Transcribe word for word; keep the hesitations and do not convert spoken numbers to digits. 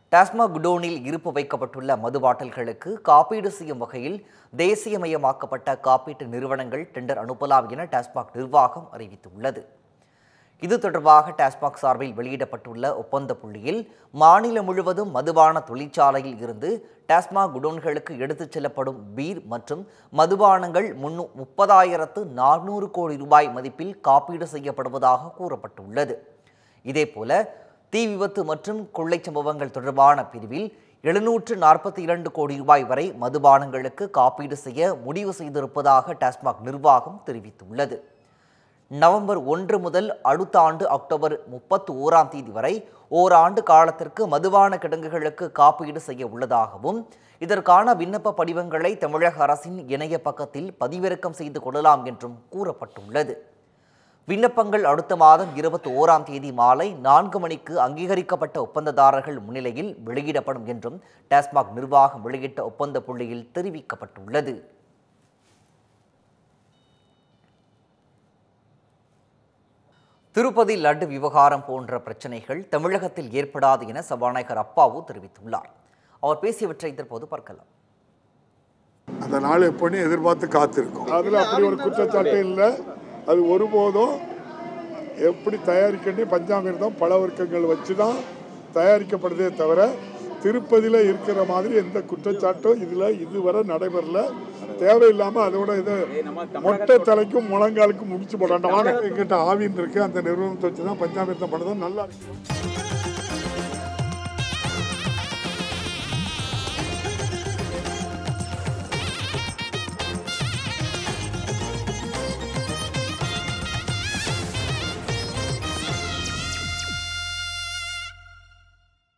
டாஸ்மாக் குடோனில் இருப்பு வைக்கப்பட்டுள்ள மது பாட்டில்களுக்கு காப்பீடு செய்யும் வகையில் தேசியமயமாக்கப்பட்ட காப்பீட்டு நிறுவனங்கள் டெண்டர் அனுப்பலாம் என டாஸ்மாக் நிர்வாகம் அறிவித்துள்ளது. இது தொடர்பாக டாஸ்மாக் சார்பில் வெளியிடப்பட்டுள்ள ஒப்பந்த புள்ளியில் மாநிலம் முழுவதும் மதுபான தொழிற்சாலையில் இருந்து டாஸ்மாக் குடோன்களுக்கு எடுத்துச் செல்லப்படும் பீர் மற்றும் மதுபானங்கள் முன்னு முப்பதாயிரத்து நானூறு கோடி ரூபாய் மதிப்பில் காப்பீடு செய்யப்படுவதாக கூறப்பட்டுள்ளது. இதேபோல தீ விபத்து மற்றும் கொள்ளை சம்பவங்கள் தொடர்பான பிரிவில் எழுநூற்று நாற்பத்தி இரண்டு கோடி ரூபாய் வரை மதுபானங்களுக்கு காப்பீடு செய்ய முடிவு செய்திருப்பதாக டாஸ்மாக் நிர்வாகம் தெரிவித்துள்ளது. நவம்பர் ஒன்று முதல் அடுத்த ஆண்டு அக்டோபர் முப்பத்தி ஓராம் தேதி வரை ஓராண்டு காலத்திற்கு மதுபான கிடங்குகளுக்கு காப்பீடு செய்ய உள்ளதாகவும் இதற்கான விண்ணப்ப படிவங்களை தமிழக அரசின் இணைய பக்கத்தில் பதிவிறக்கம் செய்து கொள்ளலாம் என்றும் கூறப்பட்டுள்ளது. விண்ணப்பங்கள் அடுத்த மாதம் இருபத்தி ஓராம் தேதி மாலை நான்கு மணிக்கு அங்கீகரிக்கப்பட்ட ஒப்பந்ததாரர்கள் முன்னிலையில் வெளியிடப்படும் என்றும் டாஸ்மாக் நிர்வாகம் வெளியிட்ட ஒப்பந்த புள்ளியில் தெரிவிக்கப்பட்டுள்ளது. திருப்பதி லட்டு விவகாரம் போன்ற பிரச்சனைகள் தமிழகத்தில் ஏற்படாது என சபாநாயகர் அப்பாவு தெரிவித்துள்ளார். அவர் பேசியவற்றை தற்போது பார்க்கலாம். அந்த நாள் எப்போன்னு எதிர்பார்த்து காத்திருக்கும். அதில் அப்படி ஒரு குற்றச்சாட்டு இல்லை. அது ஒருபோதும் எப்படி தயாரிக்கணும் பஞ்சாமிர்தம் பல வர்க்கங்கள் வச்சு தான் தயாரிக்கப்படுதே தவிர திருப்பதியில் இருக்கிற மாதிரி எந்த குற்றச்சாட்டும் இதில் இதுவரை நடைபெறல. தேவையில்லாமல் அதோட இது மொட்டை தலைக்கும் முழங்காலுக்கும் முடிச்சு போடாண்டாம். எங்கிட்ட ஆவின் இருக்குது, அந்த நிறுவனத்தை வச்சு தான் பஞ்சாமிர்தம் பண்ணதும் நல்லா இருக்கு.